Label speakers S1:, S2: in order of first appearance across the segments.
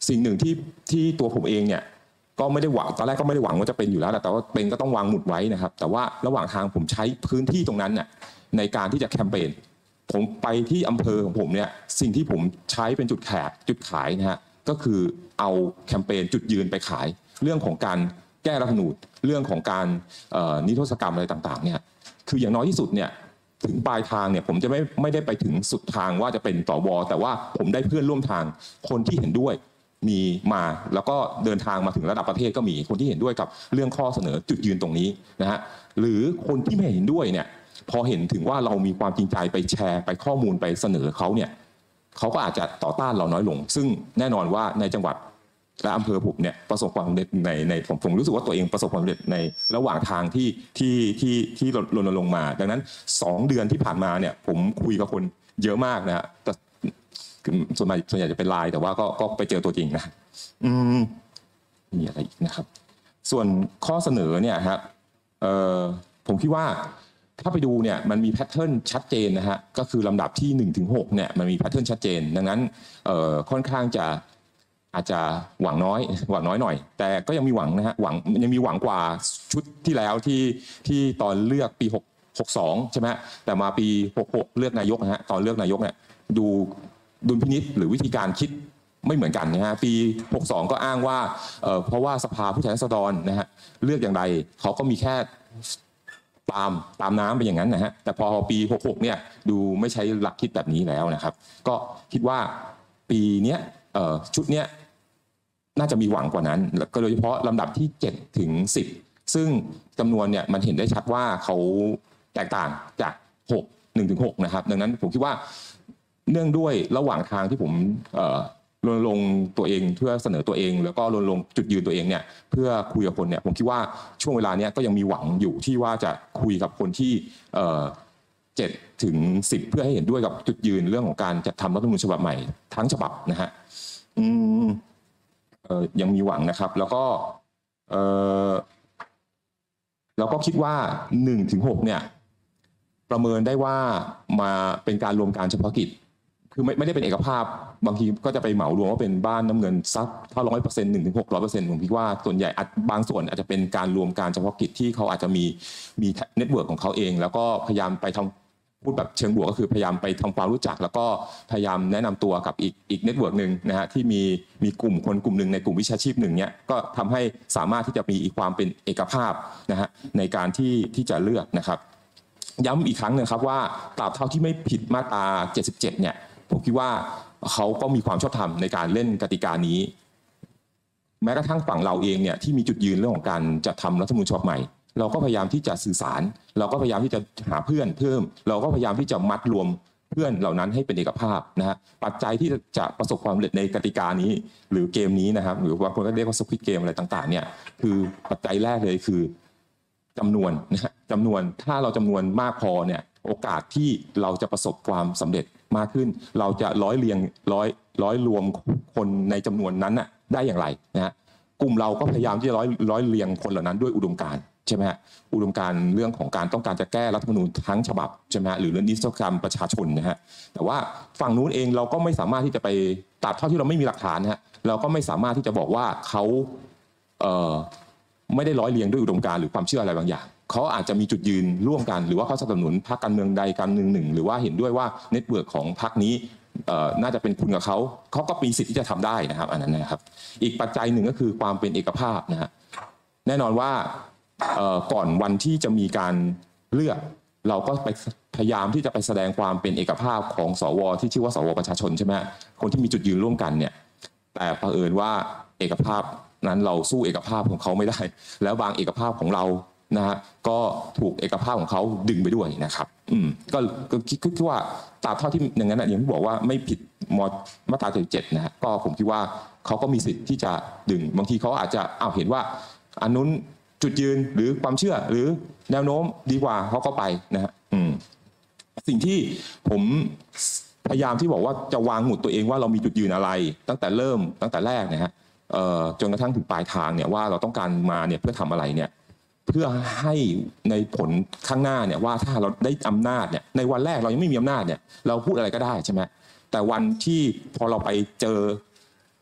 S1: สิ่งหนึ่งที่ตัวผมเองเนี่ยก็ไม่ได้หวังตอนแรกก็ไม่ได้หวังว่าจะเป็นอยู่แล้วแต่ว่าเป็นก็ต้องวางหมุดไว้นะครับแต่ว่าระหว่างทางผมใช้พื้นที่ตรงนั้นเนี่ยในการที่จะแคมเปญผมไปที่อำเภอของผมเนี่ยสิ่งที่ผมใช้เป็นจุดขายนะฮะก็คือเอาแคมเปญจุดยืนไปขายเรื่องของการแก้รัฐธรรมนูญเรื่องของการนิรโทษกรรมอะไรต่างๆเนี่ยคืออย่างน้อยที่สุดเนี่ยถึงปลายทางเนี่ยผมจะไม่ได้ไปถึงสุดทางว่าจะเป็นสวแต่ว่าผมได้เพื่อนร่วมทางคนที่เห็นด้วยมีมาแล้วก็เดินทางมาถึงระดับประเทศก็มีคนที่เห็นด้วยกับเรื่องข้อเสนอจุดยืนตรงนี้นะฮะหรือคนที่ไม่เห็นด้วยเนี่ยพอเห็นถึงว่าเรามีความจริงใจไปแชร์ไปข้อมูลไปเสนอเขาเนี่ยเขาก็อาจจะต่อต้านเราน้อยลงซึ่งแน่นอนว่าในจังหวัดและอำเภอผมเนี่ยประสบความสำเร็จในผมรู้สึกว่าตัวเองประสบความสำเร็จในระหว่างทางที่รณรงค์มาดังนั้น2 เดือนที่ผ่านมาเนี่ยผมคุยกับคนเยอะมากนะฮะแต่ส่วนใหญ่จะเป็นไลน์แต่ว่าก็ไปเจอตัวจริงนะมีอะไรอีกนะครับส่วนข้อเสนอเนี่ยครับผมคิดว่าถ้าไปดูเนี่ยมันมีแพทเทิร์นชัดเจนนะฮะก็คือลำดับที่1 ถึง 6เนี่ยมันมีแพทเทิร์นชัดเจนดังนั้นค่อนข้างจะอาจจะหวังน้อยหน่อยแต่ก็ยังมีหวังนะฮะยังมีหวังกว่าชุดที่แล้วที่ตอนเลือกปี62ใช่ไหมแต่มาปี66เลือกนายกนะฮะตอนเลือกนายกเนี่ยดูดุลพินิจหรือวิธีการคิดไม่เหมือนกันนะฮะปี62ก็อ้างว่าเพราะว่าสภาผู้แทนราษฎรนะฮะเลือกอย่างไรเขาก็มีแค่ตามน้ำไปอย่างนั้นนะฮะแต่พอปี66เนี่ยดูไม่ใช้หลักคิดแบบนี้แล้วนะครับก็คิดว่าปีนี้ชุดเนี้ยน่าจะมีหวังกว่านั้นก็โดยเฉพาะลำดับที่7 ถึง 10ซึ่งจำนวนเนี่ยมันเห็นได้ชัดว่าเขาแตกต่างจาก1 ถึง 6นะครับดังนั้นผมคิดว่าเนื่องด้วยระหว่างทางที่ผมรณรงค์ตัวเองเพื่อเสนอตัวเองแล้วก็รณรงค์จุดยืนตัวเองเนี่ยเพื่อคุยกับคนเนี่ยผมคิดว่าช่วงเวลานี้ก็ยังมีหวังอยู่ที่ว่าจะคุยกับคนที่7 ถึง 10เพื่อให้เห็นด้วยกับจุดยืนเรื่องของการจัดทำรัฐธรรมนูญฉบับใหม่ทั้งฉบับนะฮะยังมีหวังนะครับแล้วก็คิดว่า1 ถึง 6เนี่ยประเมินได้ว่ามาเป็นการรวมการเฉพาะกิจคือไม่ได้เป็นเอกภาพบางทีก็จะไปเหมารวมว่าเป็นบ้านน้ำเงินซักถ้า100% 1 ถึง 600%ผมคิดว่าส่วนใหญ่บางส่วนอาจจะเป็นการรวมการเฉพาะกิจที่เขาอาจจะมีเน็ตเวิร์กของเขาเองแล้วก็พยายามไปทำพูดแบบเชิงบวกก็คือพยายามไปทำความรู้จักแล้วก็พยายามแนะนำตัวกับอีกเน็ตเวิร์กหนึ่งนะฮะที่มีกลุ่มคนกลุ่มหนึ่งในกลุ่มวิชาชีพหนึ่งเนี่ยก็ทำให้สามารถที่จะมีความเป็นเอกภาพนะฮะในการที่จะเลือกนะครับย้ำอีกครั้งนึงครับว่าตราบเท่าที่ไม่ผิดมาตรา77เนี่ยผมคิดว่าเขาก็มีความชอบธรรมในการเล่นกติกานี้แม้กระทั่งฝั่งเราเองเนี่ยที่มีจุดยืนเรื่องของการจัดทำรัฐธรรมนูญฉบับใหม่เราก็พยายามที่จะสื่อสารเราก็พยายามที่จะหาเพื่อนเพิ่มเราก็พยายามที่จะมัดรวมเพื่อนเหล่านั้นให้เป็นเอกภาพนะฮะปัจจัยที่จะประสบความสำเร็จในกติกานี้หรือเกมนี้นะครับหรือบางคนก็เรียกว่าสควิดเกมอะไรต่างๆเนี่ยคือปัจจัยแรกเลยคือจำนวนนะฮะจำนวนถ้าเราจำนวนมากพอเนี่ยโอกาสที่เราจะประสบความสำเร็จมากขึ้นเราจะร้อยรวมคนในจำนวนนั้นน่ะได้อย่างไรนะฮะกลุ่มเราก็พยายามที่จะร้อยเรียงคนเหล่านั้นด้วยอุดมการณ์ใช่ไหมฮะอุดมการณ์เรื่องของการต้องการจะแก้รัฐธรรมนูญทั้งฉบับใช่ไหมฮะหรือเรื่องนิรโทษกรรมประชาชนนะฮะแต่ว่าฝั่งนู้นเองเราก็ไม่สามารถที่จะไปตัดเท่าที่เราไม่มีหลักฐานนะฮะเราก็ไม่สามารถที่จะบอกว่าเขาไม่ได้ร้อยเรียงด้วยอุดมการณ์หรือความเชื่ออะไรบางอย่างเขาอาจจะมีจุดยืนร่วมกันหรือว่าเขาสนับสนุนพรรคการเมืองใดการเมืองหนึ่งหรือว่าเห็นด้วยว่าเน็ตเวิร์กของพรรคนี้น่าจะเป็นคุณกับเขาก็มีสิทธิ์ที่จะทำได้นะครับอันนั้นนะครับอีกปัจจัยหนึ่งก็คือความเป็นเอกภาพนะฮะแน่นอนว่าก่อนวันที่จะมีการเลือกเราก็ไปพยายามที่จะไปแสดงความเป็นเอกภาพของสวที่ชื่อว่าสวประชาชนใช่ไหมคนที่มีจุดยืนร่วมกันเนี่ยแต่เผอิญว่าเอกภาพนั้นเราสู้เอกภาพของเขาไม่ได้แล้วบางเอกภาพของเรานะฮะก็ถูกเอกภาพของเขาดึงไปด้วยนะครับก็คิดว่าตราบเท่าที่อย่างนั้นอย่างที่บอกว่าไม่ผิดมาตรา77นะฮะก็ผมคิดว่าเขาก็มีสิทธิ์ที่จะดึงบางทีเขาอาจจะเห็นว่าอันนู้นจุดยืนหรือความเชื่อหรือแนวโน้มดีกว่าเขาก็ไปนะฮะสิ่งที่ผมพยายามที่บอกว่าจะวางหมุดตัวเองว่าเรามีจุดยืนอะไรตั้งแต่แรกนะฮะจนกระทั่งถึงปลายทางเนี่ยว่าเราต้องการมาเนี่ยเพื่อทำอะไรเนี่ยเพื่อให้ในผลข้างหน้าเนี่ยว่าถ้าเราได้อำนาจเนี่ยในวันแรกเรายังไม่มีอำนาจเนี่ยเราพูดอะไรก็ได้ใช่ไหมแต่วันที่พอเราไปเจอ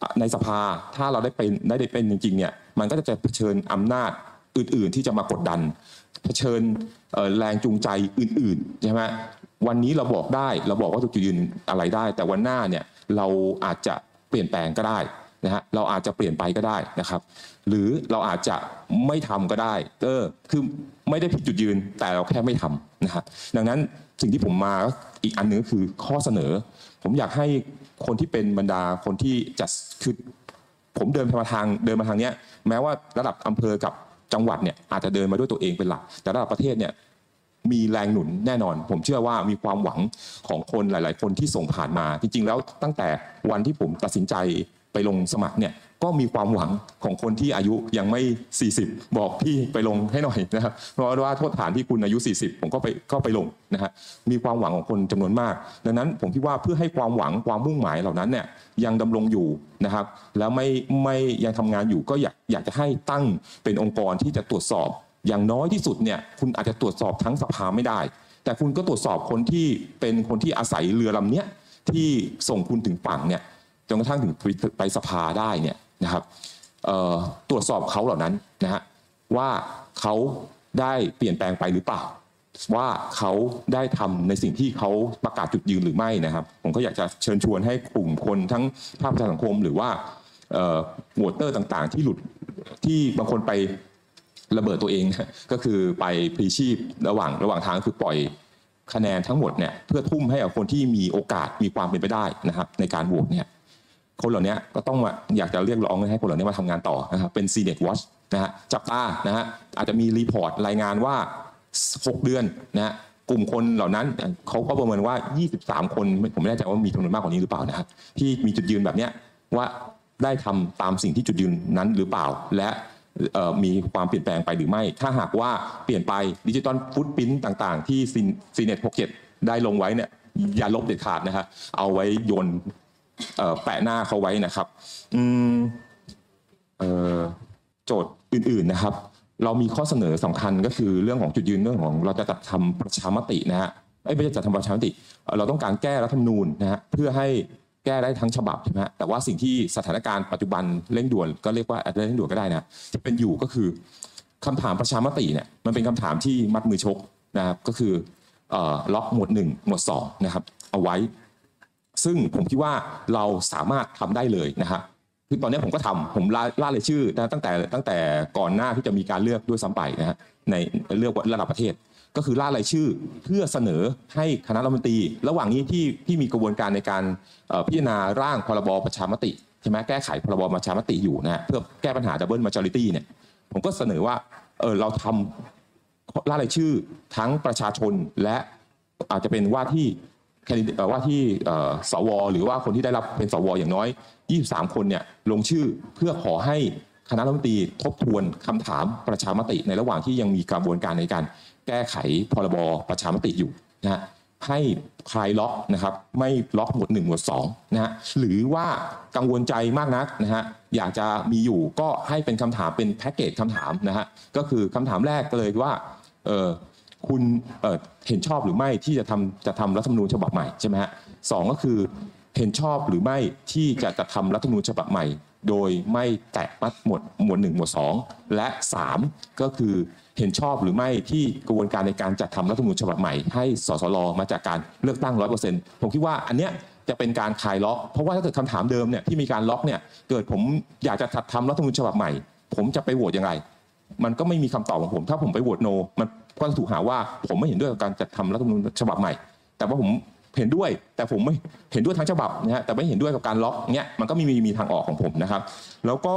S1: ในสภาถ้าเราได้เป็นจริงๆเนี่ยมันก็จะเผชิญอำนาจอื่นๆที่จะมากดดันเผชิญแรงจูงใจอื่นๆใช่ไหมวันนี้เราบอกว่าจุดยืนอะไรได้แต่วันหน้าเนี่ยเราอาจจะเปลี่ยนแปลงก็ได้นะฮะเราอาจจะเปลี่ยนไปก็ได้นะครับหรือเราอาจจะไม่ทำก็ได้คือไม่ได้ผิดจุดยืนแต่เราแค่ไม่ทำนะฮะดังนั้นสิ่งที่ผมมาอีกอันนึงก็คือข้อเสนอผมอยากให้คนที่เป็นบรรดาคนที่จะคือผมเดินมาทางเนี้ยแม้ว่าระดับอำเภอกับจังหวัดเนี่ยอาจจะเดินมาด้วยตัวเองเป็นหลักแต่ระดับประเทศเนี่ยมีแรงหนุนแน่นอนผมเชื่อว่ามีความหวังของคนหลายๆคนที่ส่งผ่านมาจริงๆแล้วตั้งแต่วันที่ผมตัดสินใจไปลงสมัครเนี่ยก็มีความหวังของคนที่อายุยังไม่40บอกพี่ไปลงให้หน่อยนะครับเพราะว่าโทษฐานที่คุณอายุ40ผมก็ไปลงนะฮะมีความหวังของคนจำนวนมากดังนั้นผมคิดว่าเพื่อให้ความหวังความมุ่งหมายเหล่านั้นเนี่ยยังดำรงอยู่นะครับแล้วไม่ยังทำงานอยู่ก็อยากจะให้ตั้งเป็นองค์กรที่จะตรวจสอบอย่างน้อยที่สุดเนี่ยคุณอาจจะตรวจสอบทั้งสภาไม่ได้แต่คุณก็ตรวจสอบคนที่เป็นคนที่อาศัยเรือลำนี้ที่ส่งคุณถึงฝั่งเนี่ยจนกระทั่งถึงไปสภาได้เนี่ยนะครับตรวจสอบเขาเหล่านั้นนะฮะว่าเขาได้เปลี่ยนแปลงไปหรือเปล่าว่าเขาได้ทำในสิ่งที่เขาประกาศจุดยืนหรือไม่นะครับผมก็อยากจะเชิญชวนให้กลุ่มคนทั้งภาคประชาสังคมหรือว่าโหวตเตอร์ต่างๆที่หลุดที่บางคนไประเบิดตัวเองก็คือไปพลีชีพระหว่างทางคือปล่อยคะแนนทั้งหมดเนี่ยเพื่อทุ่มให้กับคนที่มีโอกาสมีความเป็นไปได้นะครับในการโหวตเนี่ยคนเหล่านี้ก็ต้องมาอยากจะเรียกร้องให้คนเหล่านี้มาทำงานต่อนะครับเป็น CNET Watch นะฮะจับตานะฮะอาจจะมีรีพอร์ตรายงานว่า6 เดือนนะฮะกลุ่มคนเหล่านั้นเขาก็ประเมินว่า23 คนผมไม่แน่ใจว่ามีจำนวนมากกว่านี้หรือเปล่านะครับที่มีจุดยืนแบบนี้ว่าได้ทำตามสิ่งที่จุดยืนนั้นหรือเปล่าและมีความเปลี่ยนแปลงไปหรือไม่ถ้าหากว่าเปลี่ยนไปดิจิตอลฟุตพิ้นต่างๆที่CNET 67ได้ลงไว้เนี่ยอย่าลบเด็ดขาดนะฮะเอาไว้โยนแปะหน้าเขาไว้นะครับโจทย์อื่นๆนะครับเรามีข้อเสนอสำคัญก็คือเรื่องของจุดยืนเรื่องของเราจะจัดทำประชามตินะฮะไม่ใช่จัดทำประชามติเราต้องการแก้รัฐธรรมนูญนะฮะเพื่อให้แก้ได้ทั้งฉบับใช่ไหมฮะแต่ว่าสิ่งที่สถานการณ์ปัจจุบันเร่งด่วนก็เรียกว่าเร่งด่วนก็ได้นะที่เป็นอยู่ก็คือคำถามประชามติเนี่ยมันเป็นคำถามที่มัดมือชกนะครับก็คือล็อกหมวด1หมวด2นะครับเอาไว้ซึ่งผมคิดว่าเราสามารถทำได้เลยนะฮะคือตอนนี้ผมก็ทำผมล่ารายชื่อตั้งแต่ก่อนหน้าที่จะมีการเลือกด้วยซ้ำไปนะฮะในเลือกระดับประเทศก็คือล่ารายชื่อเพื่อเสนอให้คณะรัฐมนตรีระหว่างนี้ที่มีกระบวนการในการพิจารณาร่างพรบประชามติใช่ไหมแก้ไขพรบประชามติอยู่นะฮะเพื่อแก้ปัญหา Double Majority เนี่ยผมก็เสนอว่าเราทำล่ารายชื่อทั้งประชาชนและอาจจะเป็นว่าที่สวหรือว่าคนที่ได้รับเป็นสวอย่างน้อย23 คนเนี่ยลงชื่อเพื่อขอให้คณะรัฐมนตรีทบทวนคำถามประชามติในระหว่างที่ยังมีกระบวนการในการแก้ไขพรบประชามติอยู่นะฮะให้คลายล็อกนะครับไม่ล็อกหมวด1หมวด2นะฮะหรือว่ากังวลใจมากนักนะฮะอยากจะมีอยู่ก็ให้เป็นคำถามเป็นแพ็กเกจคำถามนะฮะก็คือคำถามแรกเลยว่าคุณเห็นชอบหรือไม่ที่จะทำรัฐธรรมนูญฉบับใหม่ใช่ไหมฮะ2ก็คือเห็นชอบหรือไม่ที่จะทำรัฐธรรมนูญฉบับใหม่โดยไม่แตะหมวด1หมวด2และ3ก็คือเห็นชอบหรือไม่ที่กระบวนการในการจัดทำรัฐธรรมนูญฉบับใหม่ให้สสรมาจากการเลือกตั้ง 100% ผมคิดว่าอันเนี้ยจะเป็นการคลายล็อกเพราะว่าถ้าเกิดคำถามเดิมเนี่ยที่มีการล็อกเนี่ยเกิดผมอยากจะทำรัฐธรรมนูญฉบับใหม่ผมจะไปโหวตยังไงมันก็ไม่มีคำตอบของผมถ้าผมไปโหวตโนมันก็จะถูกหาว่าผมไม่เห็นด้วยกับการจัดทำรัฐธรรมนูญฉบับใหม่แต่ว่าผมเห็นด้วยแต่ผมไม่เห็นด้วยทั้งฉบับนะฮะแต่ไม่เห็นด้วยกับการล็อกเนี้ยมันก็มีทางออกของผมนะครับแล้วก็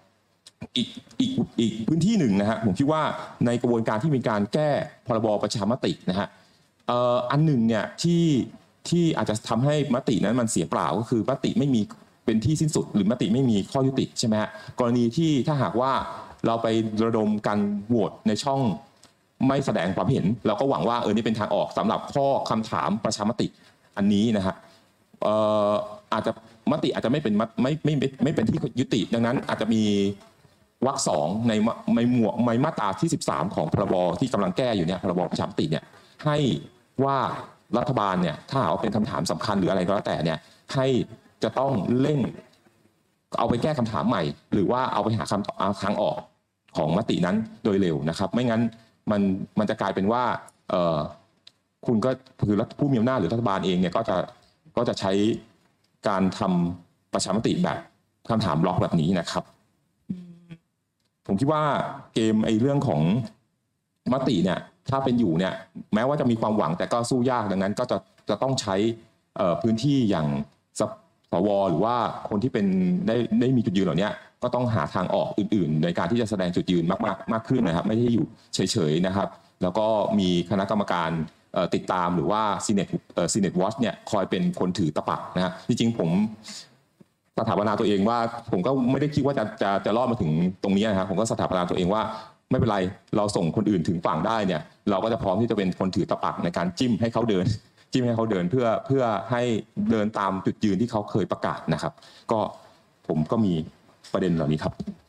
S1: อีกพื้นที่หนึ่งนะฮะผมคิดว่าในกระบวนการที่มีการแก้พรบประชามตินะฮะอันหนึ่งเนี่ยที่อาจจะทำให้มตินั้นมันเสียเปล่าก็คือมติไม่มีเป็นที่สิ้นสุดหรือมติไม่มีข้อยุติใช่ไหมฮะกรณีที่ถ้าหากว่าเราไประดมกันโหวตในช่องไม่แสดงความเห็นเราก็หวังว่านี่เป็นทางออกสำหรับข้อคำถามประชามติอันนี้นะฮะอาจจะมติอาจจะไม่เป็นที่ยุติดังนั้นอาจจะมีวรรค2ในมาตราที่13ของพรบที่กำลังแก้อยู่เนี่ยพรบประชามติเนี่ยให้ว่ารัฐบาลเนี่ยถ้าหากเป็นคำถามสำคัญหรืออะไรก็แล้วแต่เนี่ยให้จะต้องเร่งเอาไปแก้คำถามใหม่ หรือว่าเอาไปหาทางออกของมตินั้นโดยเร็วนะครับไม่งั้นมันจะกลายเป็นว่าคุณก็คือผู้มีอำนาจหรือรัฐบาลเองเนี่ยก็จะใช้การทำประชามติแบบคำถามบล็อกแบบนี้นะครับผมคิดว่าเกมเรื่องของมติเนี่ยถ้าเป็นอยู่เนี่ยแม้ว่าจะมีความหวังแต่ก็สู้ยากดังนั้นก็จะต้องใช้พื้นที่อย่างสวหรือว่าคนที่เป็นได้มีจุดยืนเหล่านี้ก็ต้องหาทางออกอื่นๆในการที่จะแสดงจุดยืนมากขึ้นนะครับไม่ได้อยู่เฉยๆนะครับแล้วก็มีคณะกรรมการติดตามหรือว่า Senate Watch เนี่ยคอยเป็นคนถือตะปักนะฮะจริงๆผมสถาปนาตัวเองว่าผมก็ไม่ได้คิดว่าจะรอดมาถึงตรงนี้นะครับผมก็สถาปนาตัวเองว่าไม่เป็นไรเราส่งคนอื่นถึงฝั่งได้เนี่ยเราก็จะพร้อมที่จะเป็นคนถือตะปักในการจิ้มให้เขาเดินเพื่อให้เดินตามจุดยืนที่เขาเคยประกาศนะครับก็ผมก็มีประเด็นเหล่านี้ครับ